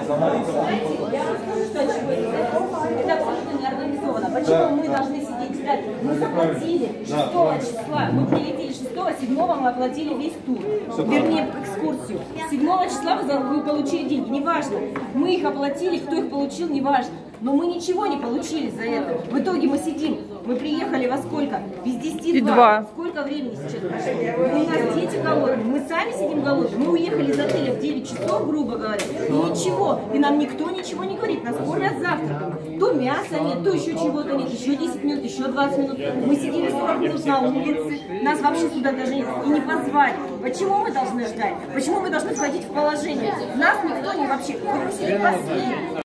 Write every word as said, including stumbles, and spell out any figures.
Это абсолютно не организовано. Почему мы должны сидеть ждать? Мы заплатили шестого числа, мы прилетели шестого, седьмого мы оплатили весь тур, вернее экскурсию. седьмого числа вы получили деньги, неважно. Мы их оплатили, кто их получил, неважно. Но мы ничего не получили за это. В итоге мы сидим, мы приехали во сколько? Без десяти два. Сколько времени сейчас прошло? У нас дети голодные, мы сами сидим голодные. Мы уехали из отеля в девять часов, грубо говоря, и ничего. И нам никто ничего не говорит, нас кормят завтраком. То мяса нет, то еще чего-то нет, еще десять минут, еще двадцать минут. Мы сидели сорок минут на улице, нас вообще сюда даже и не позвали. Почему мы должны ждать? Почему мы должны входить в положение? Нас никто не вообще, мы сидим последние.